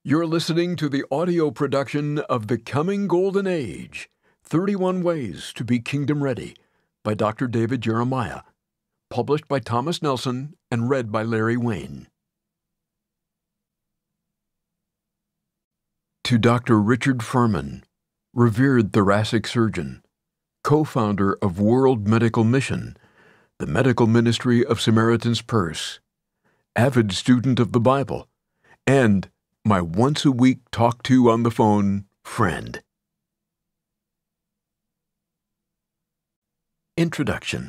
You're listening to the audio production of The Coming Golden Age, 31 Ways to be Kingdom Ready, by Dr. David Jeremiah, published by Thomas Nelson and read by Larry Wayne. To Dr. Richard Furman, revered thoracic surgeon, co-founder of World Medical Mission, the medical ministry of Samaritan's Purse, avid student of the Bible, and my once-a-week talk-to on the phone friend. Introduction.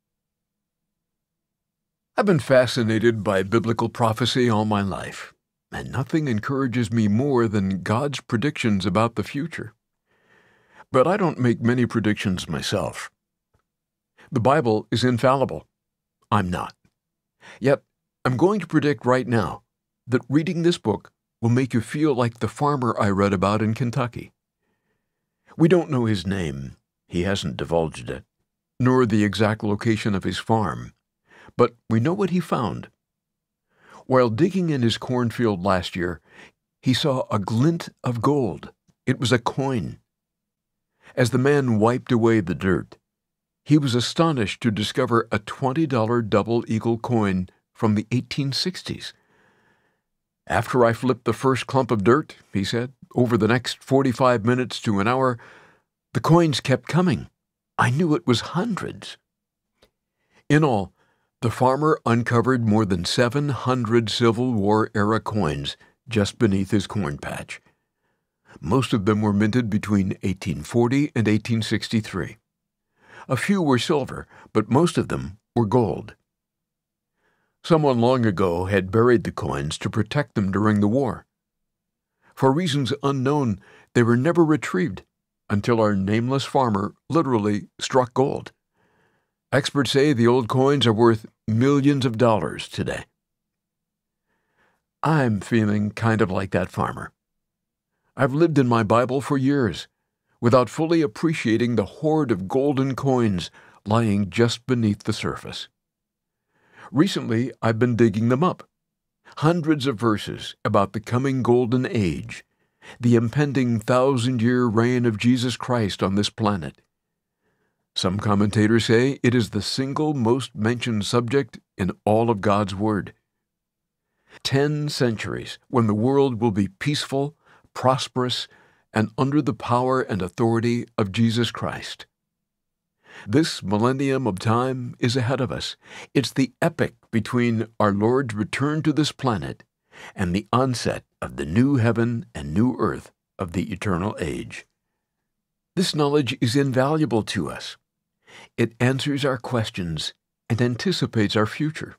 I've been fascinated by biblical prophecy all my life, and nothing encourages me more than God's predictions about the future. But I don't make many predictions myself. The Bible is infallible. I'm not. Yet, I'm going to predict right now that reading this book will make you feel like the farmer I read about in Kentucky. We don't know his name, he hasn't divulged it, nor the exact location of his farm, but we know what he found. While digging in his cornfield last year, he saw a glint of gold. It was a coin. As the man wiped away the dirt, he was astonished to discover a $20 double-eagle coin from the 1860s. After I flipped the first clump of dirt, he said, over the next 45 minutes to an hour, the coins kept coming. I knew it was hundreds. In all, the farmer uncovered more than 700 Civil War-era coins just beneath his corn patch. Most of them were minted between 1840 and 1863. A few were silver, but most of them were gold. Someone long ago had buried the coins to protect them during the war. For reasons unknown, they were never retrieved until our nameless farmer literally struck gold. Experts say the old coins are worth millions of dollars today. I'm feeling kind of like that farmer. I've lived in my Bible for years without fully appreciating the hoard of golden coins lying just beneath the surface. Recently, I've been digging them up. Hundreds of verses about the coming golden age, the impending 1,000-year reign of Jesus Christ on this planet. Some commentators say it is the single most mentioned subject in all of God's Word. 10 centuries when the world will be peaceful, prosperous, and under the power and authority of Jesus Christ. This millennium of time is ahead of us. It's the epoch between our Lord's return to this planet and the onset of the new heaven and new earth of the eternal age. This knowledge is invaluable to us. It answers our questions and anticipates our future.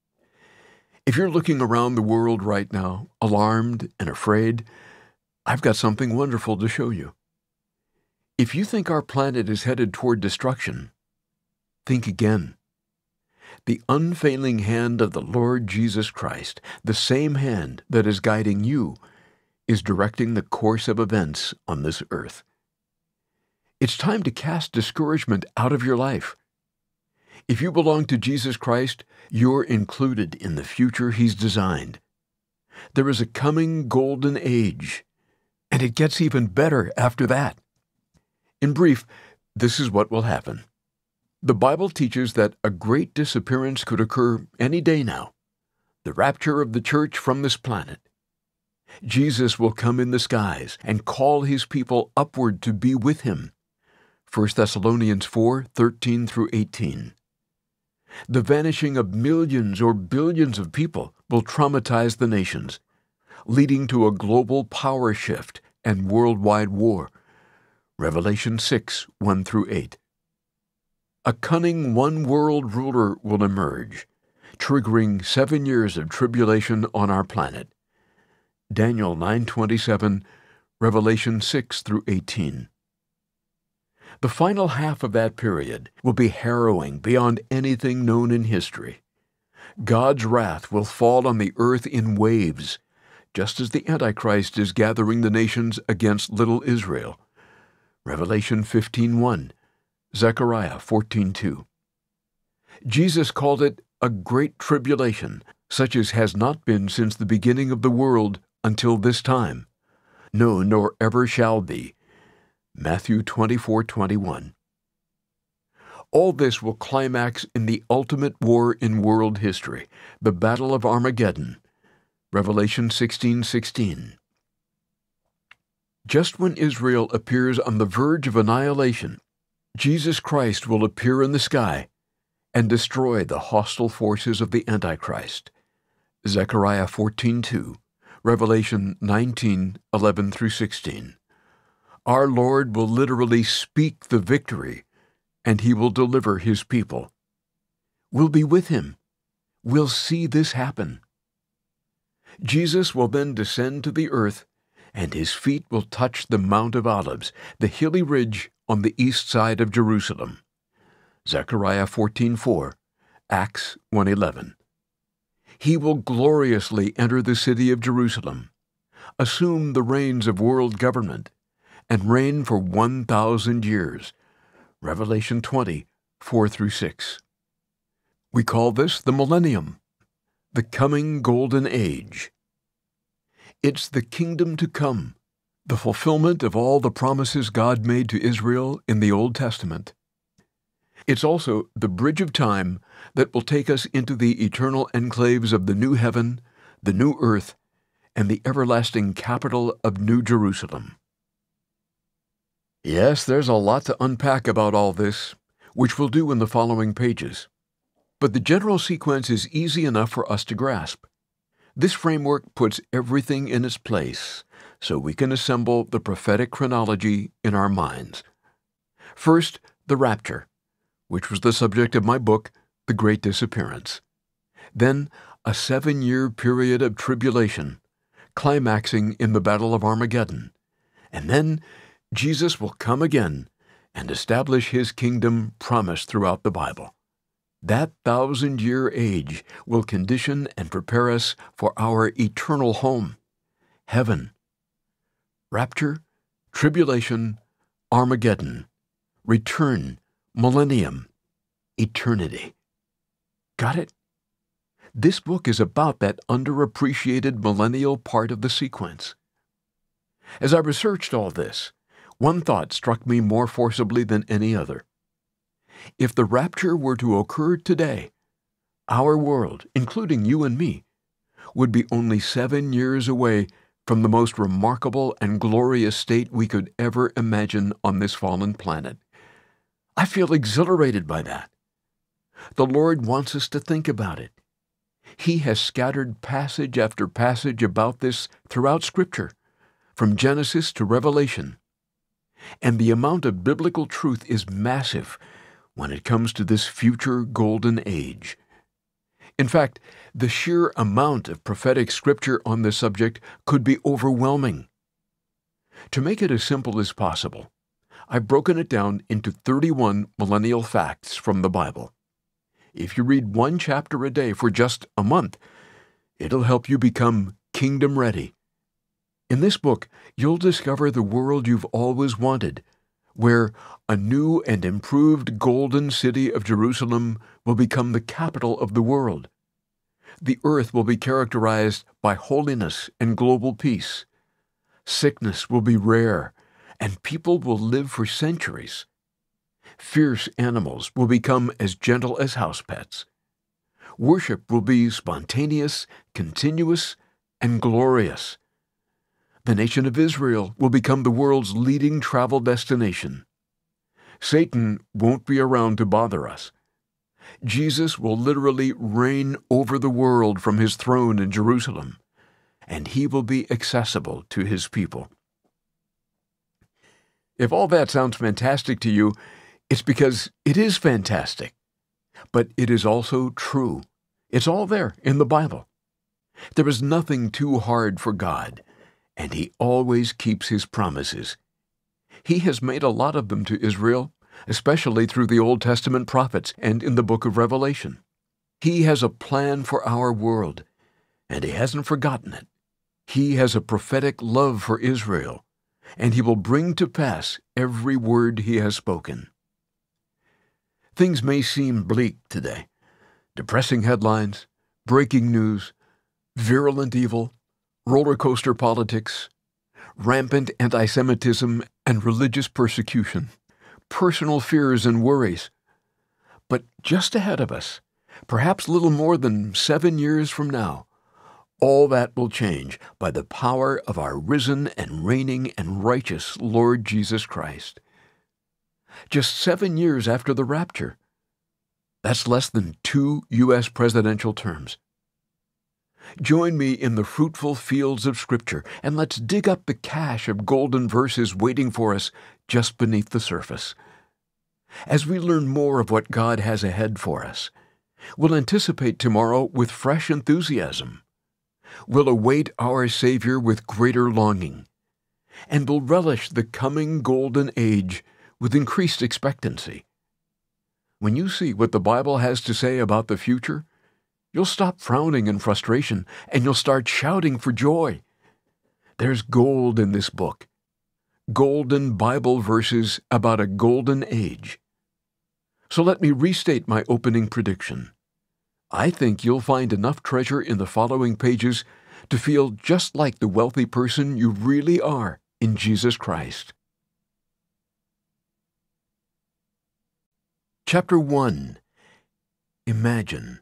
If you're looking around the world right now, alarmed and afraid, I've got something wonderful to show you. If you think our planet is headed toward destruction, think again. The unfailing hand of the Lord Jesus Christ, the same hand that is guiding you, is directing the course of events on this earth. It's time to cast discouragement out of your life. If you belong to Jesus Christ, you're included in the future He's designed. There is a coming golden age, and it gets even better after that. In brief, this is what will happen. The Bible teaches that a great disappearance could occur any day now, the rapture of the church from this planet. Jesus will come in the skies and call His people upward to be with Him. 1 Thessalonians 4:13 through 18. The vanishing of millions or billions of people will traumatize the nations, leading to a global power shift and worldwide war. Revelation 6:1 through 8. A cunning one-world ruler will emerge, triggering 7 years of tribulation on our planet. Daniel 9:27, Revelation 6 through 18. The final half of that period will be harrowing beyond anything known in history. God's wrath will fall on the earth in waves, just as the Antichrist is gathering the nations against little Israel. Revelation 15:1, Zechariah 14:2. Jesus called it a great tribulation, such as has not been since the beginning of the world until this time, no, nor ever shall be. Matthew 24:21. All this will climax in the ultimate war in world history, the Battle of Armageddon. Revelation 16:16. Just when Israel appears on the verge of annihilation, Jesus Christ will appear in the sky and destroy the hostile forces of the Antichrist. Zechariah 14:2, Revelation 19:11-16. Our Lord will literally speak the victory, and He will deliver His people. We'll be with Him. We'll see this happen. Jesus will then descend to the earth, and His feet will touch the Mount of Olives, the hilly ridge on the east side of Jerusalem. Zechariah 14:4, Acts 1:11. He will gloriously enter the city of Jerusalem, assume the reins of world government, and reign for 1,000 years. Revelation 20:4-6. We call this the millennium, the coming golden age. It's the kingdom to come, the fulfillment of all the promises God made to Israel in the Old Testament. It's also the bridge of time that will take us into the eternal enclaves of the new heaven, the new earth, and the everlasting capital of New Jerusalem. Yes, there's a lot to unpack about all this, which we'll do in the following pages. But the general sequence is easy enough for us to grasp. This framework puts everything in its place, so we can assemble the prophetic chronology in our minds. First, the rapture, which was the subject of my book, The Great Disappearance. Then, a 7-year period of tribulation, climaxing in the Battle of Armageddon. And then, Jesus will come again and establish His kingdom promised throughout the Bible. That 1,000-year age will condition and prepare us for our eternal home, heaven. Rapture, tribulation, Armageddon, return, millennium, eternity. Got it? This book is about that underappreciated millennial part of the sequence. As I researched all this, one thought struck me more forcibly than any other. If the rapture were to occur today, our world, including you and me, would be only 7 years away from the most remarkable and glorious state we could ever imagine on this fallen planet. I feel exhilarated by that. The Lord wants us to think about it. He has scattered passage after passage about this throughout Scripture, from Genesis to Revelation. And the amount of biblical truth is massive when it comes to this future golden age. In fact, the sheer amount of prophetic scripture on this subject could be overwhelming. To make it as simple as possible, I've broken it down into 31 millennial facts from the Bible. If you read one chapter a day for just a month, it'll help you become kingdom ready. In this book, you'll discover the world you've always wanted, where a new and improved golden city of Jerusalem will become the capital of the world. The earth will be characterized by holiness and global peace. Sickness will be rare, and people will live for centuries. Fierce animals will become as gentle as house pets. Worship will be spontaneous, continuous, and glorious. The nation of Israel will become the world's leading travel destination. Satan won't be around to bother us. Jesus will literally reign over the world from His throne in Jerusalem, and He will be accessible to His people. If all that sounds fantastic to you, it's because it is fantastic. But it is also true. It's all there in the Bible. There is nothing too hard for God, and He always keeps His promises. He has made a lot of them to Israel, especially through the Old Testament prophets and in the book of Revelation. He has a plan for our world, and He hasn't forgotten it. He has a prophetic love for Israel, and He will bring to pass every word He has spoken. Things may seem bleak today. Depressing headlines, breaking news, virulent evil, roller coaster politics, rampant anti-Semitism and religious persecution, personal fears and worries. But just ahead of us, perhaps little more than 7 years from now, all that will change by the power of our risen and reigning and righteous Lord Jesus Christ. Just 7 years after the rapture. That's less than 2 U.S. presidential terms. Join me in the fruitful fields of Scripture, and let's dig up the cache of golden verses waiting for us just beneath the surface. As we learn more of what God has ahead for us, we'll anticipate tomorrow with fresh enthusiasm. We'll await our Savior with greater longing, and we'll relish the coming golden age with increased expectancy. When you see what the Bible has to say about the future, you'll stop frowning in frustration, and you'll start shouting for joy. There's gold in this book, golden Bible verses about a golden age. So let me restate my opening prediction. I think you'll find enough treasure in the following pages to feel just like the wealthy person you really are in Jesus Christ. Chapter 1. Imagine.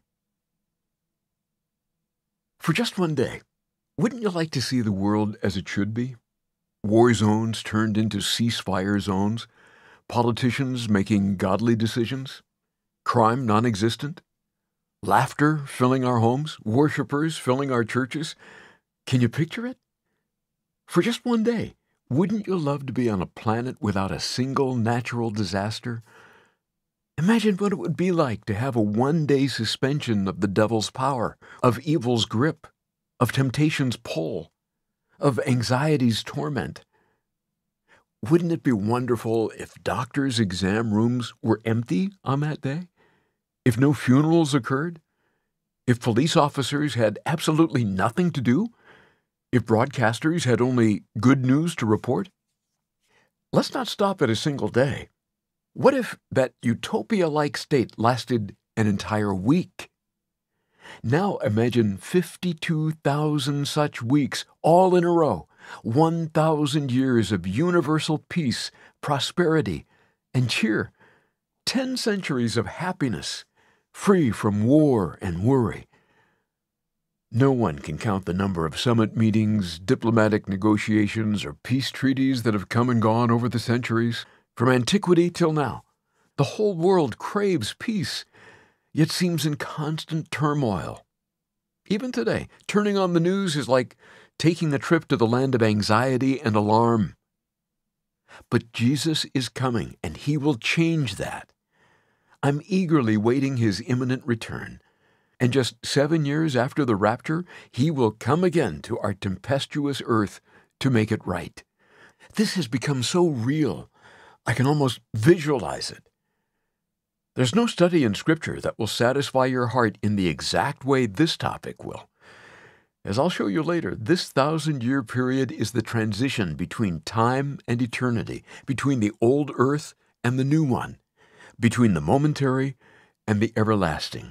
For just one day, wouldn't you like to see the world as it should be? War zones turned into ceasefire zones, politicians making godly decisions, crime non-existent, laughter filling our homes, worshipers filling our churches. Can you picture it? For just one day, wouldn't you love to be on a planet without a single natural disaster? Imagine what it would be like to have a one-day suspension of the devil's power, of evil's grip, of temptation's pull, of anxiety's torment. Wouldn't it be wonderful if doctors' exam rooms were empty on that day? If no funerals occurred? If police officers had absolutely nothing to do? If broadcasters had only good news to report? Let's not stop at a single day. What if that utopia-like state lasted an entire week? Now imagine 52,000 such weeks all in a row, 1,000 years of universal peace, prosperity, and cheer, 10 centuries of happiness, free from war and worry. No one can count the number of summit meetings, diplomatic negotiations, or peace treaties that have come and gone over the centuries. From antiquity till now, the whole world craves peace, yet seems in constant turmoil. Even today, turning on the news is like taking a trip to the land of anxiety and alarm. But Jesus is coming, and He will change that. I'm eagerly waiting His imminent return. And just 7 years after the rapture, He will come again to our tempestuous earth to make it right. This has become so real, I can almost visualize it. There's no study in Scripture that will satisfy your heart in the exact way this topic will. As I'll show you later, this 1,000-year period is the transition between time and eternity, between the old earth and the new one, between the momentary and the everlasting.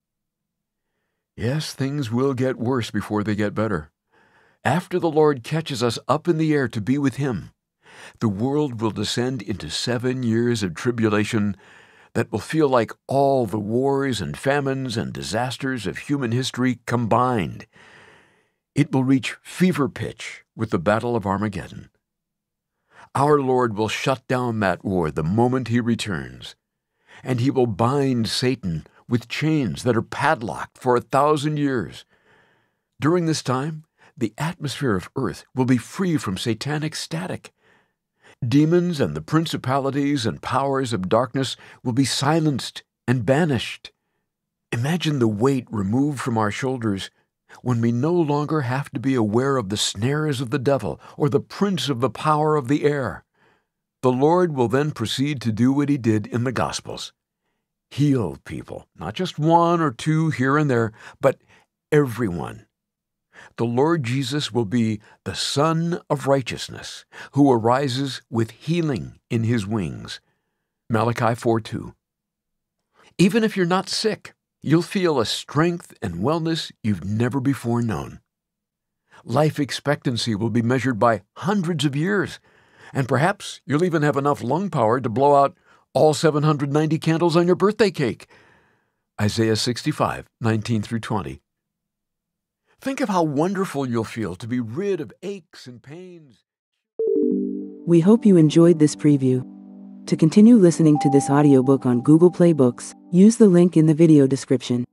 Yes, things will get worse before they get better. After the Lord catches us up in the air to be with Him, the world will descend into 7 years of tribulation that will feel like all the wars and famines and disasters of human history combined. It will reach fever pitch with the Battle of Armageddon. Our Lord will shut down that war the moment He returns, and He will bind Satan with chains that are padlocked for 1,000 years. During this time, the atmosphere of earth will be free from satanic static. Demons and the principalities and powers of darkness will be silenced and banished. Imagine the weight removed from our shoulders when we no longer have to be aware of the snares of the devil or the prince of the power of the air. The Lord will then proceed to do what He did in the Gospels. Heal people, not just one or two here and there, but everyone. The Lord Jesus will be the Son of Righteousness, who arises with healing in His wings. Malachi 4:2. Even if you're not sick, you'll feel a strength and wellness you've never before known. Life expectancy will be measured by hundreds of years, and perhaps you'll even have enough lung power to blow out all 790 candles on your birthday cake. Isaiah 65, 19 through 20. Think of how wonderful you'll feel to be rid of aches and pains. We hope you enjoyed this preview. To continue listening to this audiobook on Google Play Books, use the link in the video description.